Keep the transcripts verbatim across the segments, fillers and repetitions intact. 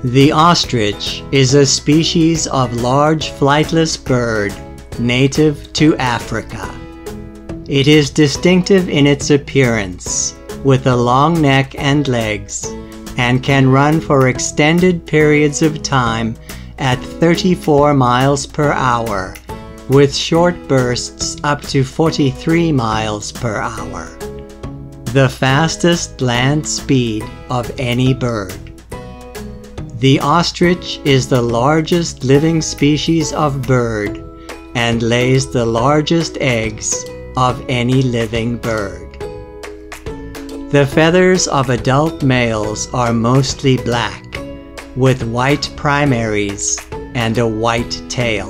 The ostrich is a species of large flightless bird native to Africa. It is distinctive in its appearance, with a long neck and legs, and can run for extended periods of time at thirty-four miles per hour, with short bursts up to forty-three miles per hour. The fastest land speed of any bird. The ostrich is the largest living species of bird and lays the largest eggs of any living bird. The feathers of adult males are mostly black, with white primaries and a white tail.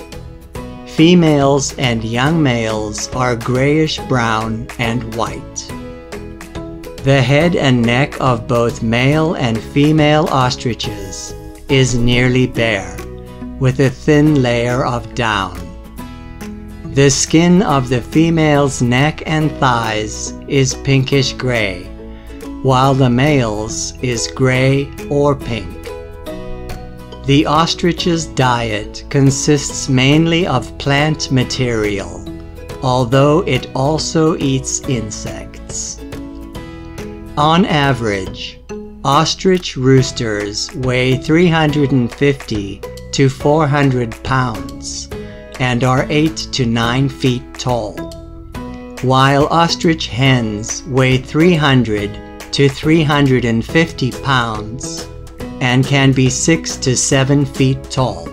Females and young males are grayish-brown and white. The head and neck of both male and female ostriches is nearly bare, with a thin layer of down. The skin of the female's neck and thighs is pinkish gray, while the male's is gray or pink. The ostrich's diet consists mainly of plant material, although it also eats insects. On average, ostrich roosters weigh three hundred fifty to four hundred pounds and are eight to nine feet tall, while ostrich hens weigh three hundred to three hundred fifty pounds and can be six to seven feet tall.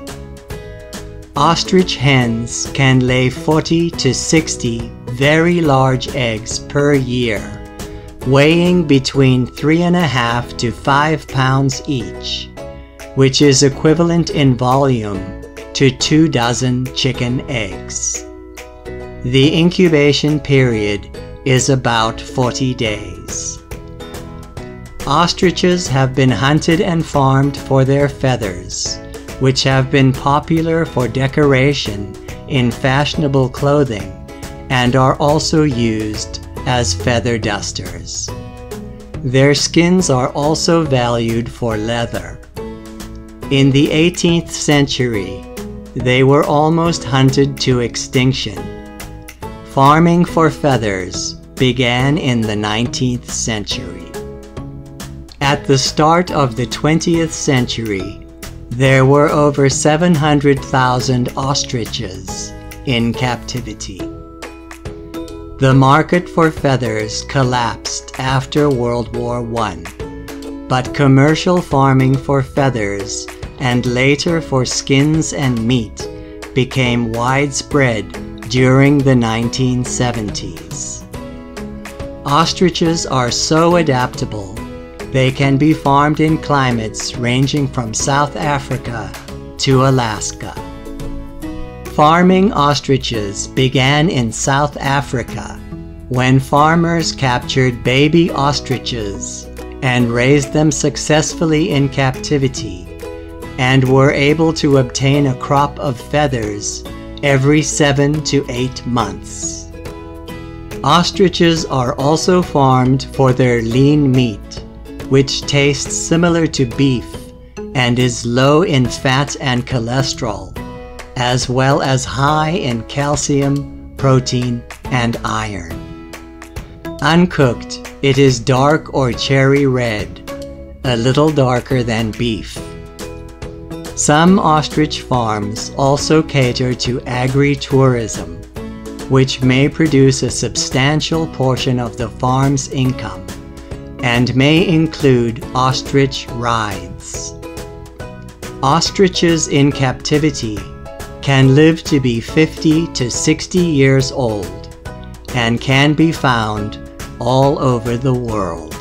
Ostrich hens can lay forty to sixty very large eggs per year, weighing between three and a half to five pounds each, which is equivalent in volume to two dozen chicken eggs. The incubation period is about forty days. Ostriches have been hunted and farmed for their feathers, which have been popular for decoration in fashionable clothing and are also used as feather dusters. Their skins are also valued for leather. In the eighteenth century, they were almost hunted to extinction. Farming for feathers began in the nineteenth century. At the start of the twentieth century, there were over seven hundred thousand ostriches in captivity. The market for feathers collapsed after World War One, but commercial farming for feathers and later for skins and meat became widespread during the nineteen seventies. Ostriches are so adaptable, they can be farmed in climates ranging from South Africa to Alaska. Farming ostriches began in South Africa when farmers captured baby ostriches and raised them successfully in captivity, and were able to obtain a crop of feathers every seven to eight months. Ostriches are also farmed for their lean meat, which tastes similar to beef and is low in fat and cholesterol, as well as high in calcium, protein, and iron. Uncooked, it is dark or cherry red, a little darker than beef. Some ostrich farms also cater to agri-tourism, which may produce a substantial portion of the farm's income, and may include ostrich rides. Ostriches in captivity can live to be fifty to sixty years old and can be found all over the world.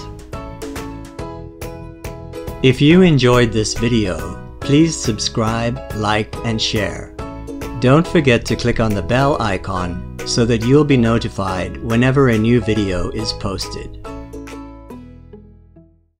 If you enjoyed this video, please subscribe, like, and share. Don't forget to click on the bell icon so that you'll be notified whenever a new video is posted.